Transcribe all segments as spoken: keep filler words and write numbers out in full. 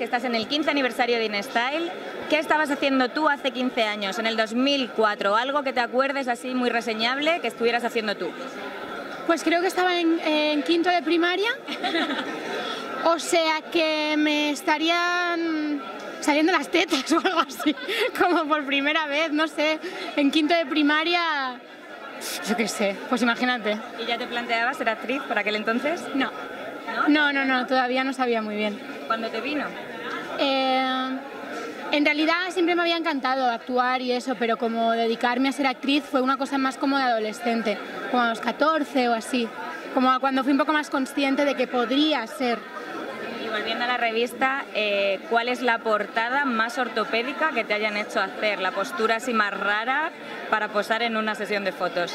estás en el quince aniversario de InStyle. ¿Qué estabas haciendo tú hace quince años, en el dos mil cuatro? Algo que te acuerdes así muy reseñable que estuvieras haciendo tú. Pues creo que estaba en, en quinto de primaria, o sea que me estarían saliendo las tetas o algo así, como por primera vez, no sé, en quinto de primaria, yo qué sé, pues imagínate. ¿Y ya te planteabas ser actriz por aquel entonces? No, no, no, no, todavía no sabía muy bien. ¿Cuándo te vino? Eh, en realidad siempre me había encantado actuar y eso, pero como dedicarme a ser actriz fue una cosa más como de adolescente, como a los catorce o así, como cuando fui un poco más consciente de que podría ser. Y volviendo a la revista, eh, ¿cuál es la portada más ortopédica que te hayan hecho hacer? La postura así más rara para posar en una sesión de fotos.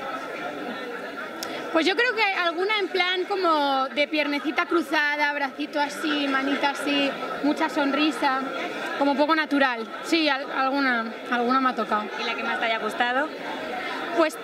Pues yo creo que alguna en plan como de piernecita cruzada, bracito así, manita así, mucha sonrisa, como poco natural. Sí, alguna, alguna me ha tocado. ¿Y la que más te haya gustado? Pues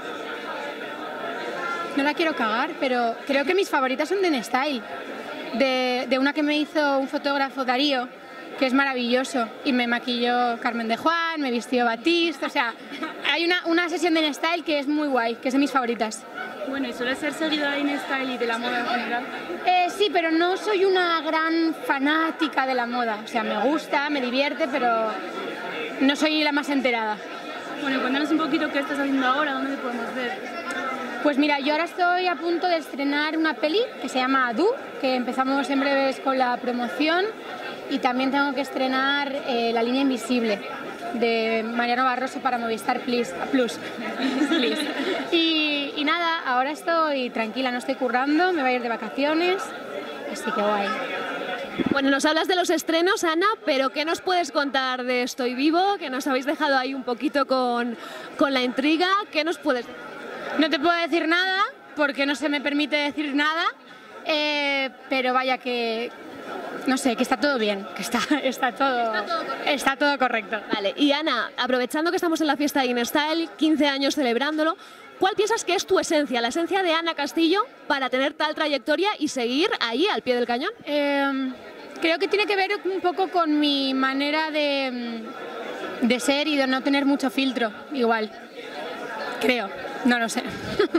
no la quiero cagar, pero creo que mis favoritas son de InStyle, de, de una que me hizo un fotógrafo, Darío, que es maravilloso, y me maquilló Carmen de Juan, me vistió Batiste, o sea, hay una, una sesión de InStyle que es muy guay, que es de mis favoritas. Bueno, ¿y suele ser seguidora de InStyle y de la moda en general? Eh, sí, pero no soy una gran fanática de la moda, o sea, me gusta, me divierte, pero no soy la más enterada. Bueno, cuéntanos un poquito qué estás haciendo ahora, dónde te podemos ver. Pues mira, yo ahora estoy a punto de estrenar una peli que se llama Adu, que empezamos en breves con la promoción, y también tengo que estrenar eh, La línea invisible de Mariano Barroso para Movistar Plus. Plus. Please. Y, y nada, ahora estoy tranquila, no estoy currando, me voy a ir de vacaciones, así que guay. Bueno, nos hablas de los estrenos, Ana, pero ¿qué nos puedes contar de Estoy Vivo? Que nos habéis dejado ahí un poquito con, con la intriga. ¿Qué nos puedes decir? No te puedo decir nada, porque no se me permite decir nada, eh, pero vaya que, no sé, que está todo bien, que está, está, todo, está, todo está todo correcto. Vale, y Ana, aprovechando que estamos en la fiesta de InStyle, quince años celebrándolo, ¿cuál piensas que es tu esencia, la esencia de Ana Castillo para tener tal trayectoria y seguir ahí al pie del cañón? Eh, creo que tiene que ver un poco con mi manera de, de ser y de no tener mucho filtro, igual, creo. No lo sé.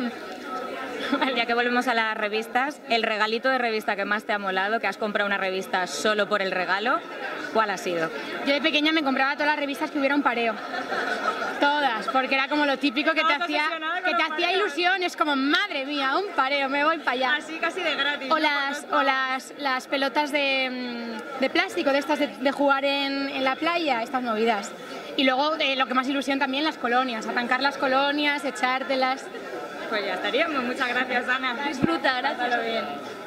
Vale, ya que volvemos a las revistas, el regalito de revista que más te ha molado, que has comprado una revista solo por el regalo, ¿cuál ha sido? Yo de pequeña me compraba todas las revistas que hubiera un pareo. Todas, porque era como lo típico que te hacía, que te hacía ilusión, es como, madre mía, un pareo, me voy para allá. Así casi de gratis. O las, o las, las pelotas de, de plástico, de estas de, de jugar en, en la playa, estas movidas. Y luego, eh, lo que más ilusión también, las colonias, arrancar las colonias, echártelas. Pues ya estaríamos. Muchas gracias, Ana. Disfruta, gracias. Pásalo bien.